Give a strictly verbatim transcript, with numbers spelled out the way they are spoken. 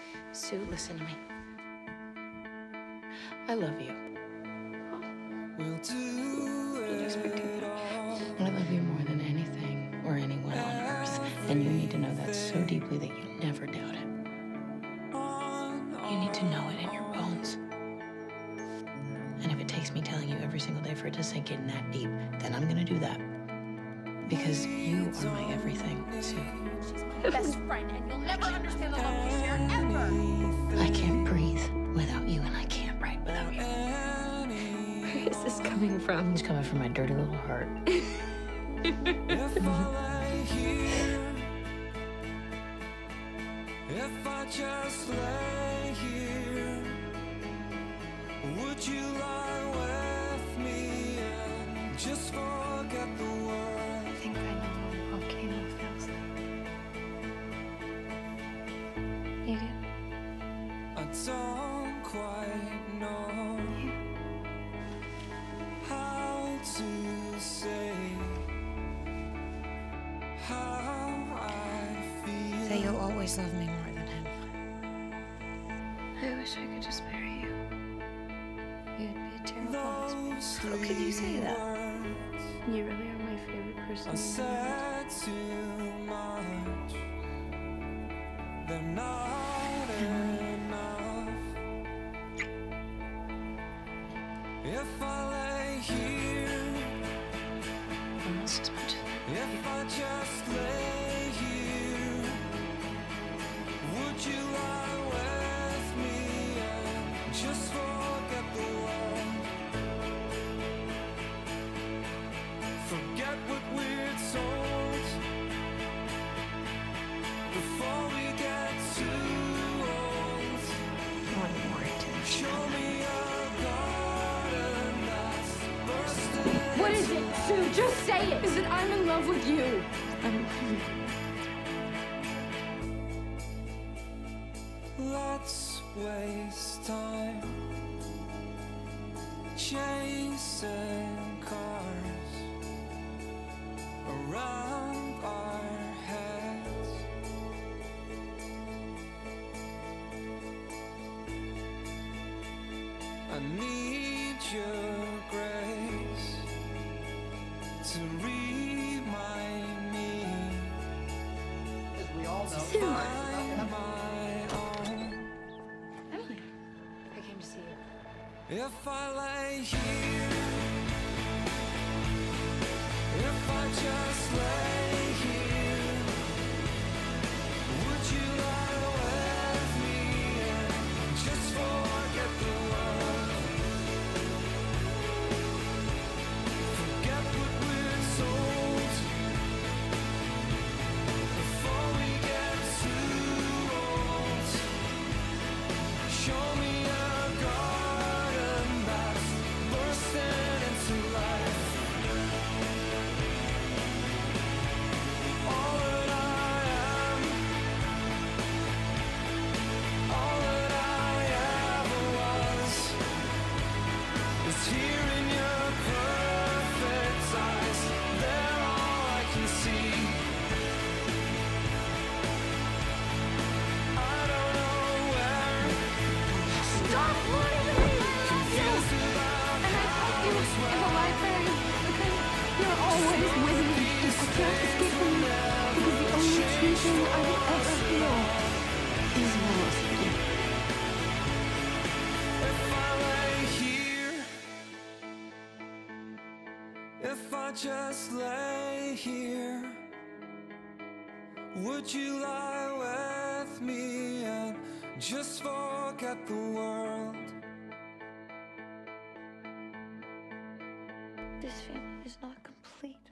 Sue, listen to me. I love you. We'll do it all. I love you more than anything or anyone on earth. And you need to know that so deeply that you never doubt it. You need to know it in your bones. And if it takes me telling you every single day for it to sink in that deep, then I'm gonna do that. Because you are my everything, Sue. She's my best friend, and you'll never understand the love we share, ever. I can't breathe without you, and I can't write without you. Where is this coming from? It's coming from my dirty little heart. If I lay here, if I just lay here, would you lie with me and just forget the world? I think I know what a volcano feels like. You do? I don't quite know how to say how I feel. Say you'll always love me more than him. I wish I could just marry you. You'd be a terrible husband. Those How could you say that? words You really are my favorite person. I said too much. They're not enough. If I lay here, Almost as much as if I just lay here, would you lie with me and just forget the world? Forget what we're told before we get too old. one more to Show me a garden that's bursting. What is it, Sue? Just say it. Is it I'm in love with you? I'm Let's waste time chasing cars around our heads. I need your grace to remind me Sue. I'm my own. Emily. I came to see you. If I lay here, if I just lay here, would you lie with me and just forget the world? Forget what we're told before we get too old. Show me a garden that's bursting into life. All that I am, all that I ever was, is here in your perfect eyes. They're all I can see. I don't know where. Stop lying to me! I love you! Confused about And I taught you in the library because you're always with me. I can't escape from you because the only true thing I will ever feel is love. if I lay here, if I just lay here, would you lie with me and just forget the world? This family is not complete.